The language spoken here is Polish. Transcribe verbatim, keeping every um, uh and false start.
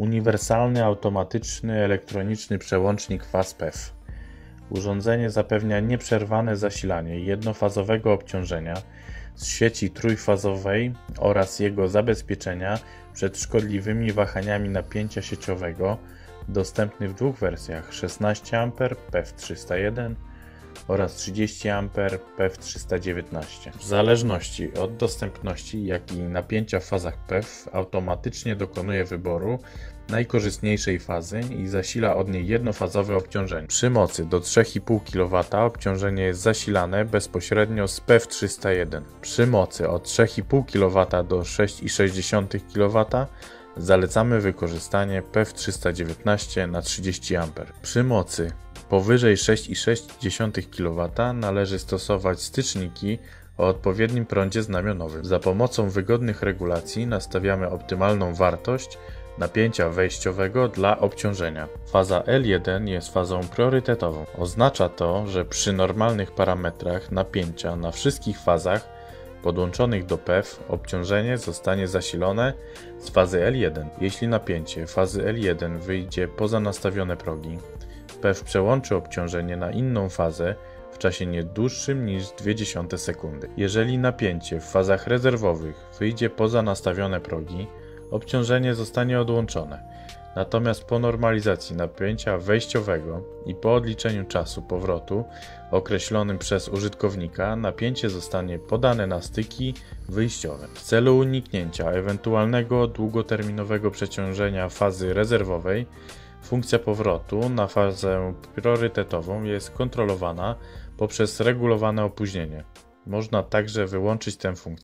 Uniwersalny automatyczny elektroniczny przełącznik faz P E V. Urządzenie zapewnia nieprzerwane zasilanie jednofazowego obciążenia z sieci trójfazowej oraz jego zabezpieczenia przed szkodliwymi wahaniami napięcia sieciowego, dostępny w dwóch wersjach: szesnaście amperów P E V trzysta jeden oraz trzydzieści amperów P E V trzysta dziewiętnaście. W zależności od dostępności, jak i napięcia w fazach P E V, automatycznie dokonuje wyboru najkorzystniejszej fazy i zasila od niej jednofazowe obciążenie. Przy mocy do trzy i pół kilowata obciążenie jest zasilane bezpośrednio z P E V trzysta jeden. Przy mocy od trzy i pół kilowata do sześć przecinek sześć kilowata zalecamy wykorzystanie P E V trzysta dziewiętnaście na trzydzieści amperów. Przy mocy powyżej sześć przecinek sześć kilowata należy stosować styczniki o odpowiednim prądzie znamionowym. Za pomocą wygodnych regulacji nastawiamy optymalną wartość napięcia wejściowego dla obciążenia. Faza L jeden jest fazą priorytetową. Oznacza to, że przy normalnych parametrach napięcia na wszystkich fazach podłączonych do P E V obciążenie zostanie zasilone z fazy L jeden. Jeśli napięcie fazy L jeden wyjdzie poza nastawione progi, P E V przełączy obciążenie na inną fazę w czasie nie dłuższym niż zero przecinek dwa sekundy. Jeżeli napięcie w fazach rezerwowych wyjdzie poza nastawione progi, obciążenie zostanie odłączone. Natomiast po normalizacji napięcia wejściowego i po odliczeniu czasu powrotu określonym przez użytkownika, napięcie zostanie podane na styki wyjściowe. W celu uniknięcia ewentualnego długoterminowego przeciążenia fazy rezerwowej, funkcja powrotu na fazę priorytetową jest kontrolowana poprzez regulowane opóźnienie. Można także wyłączyć tę funkcję.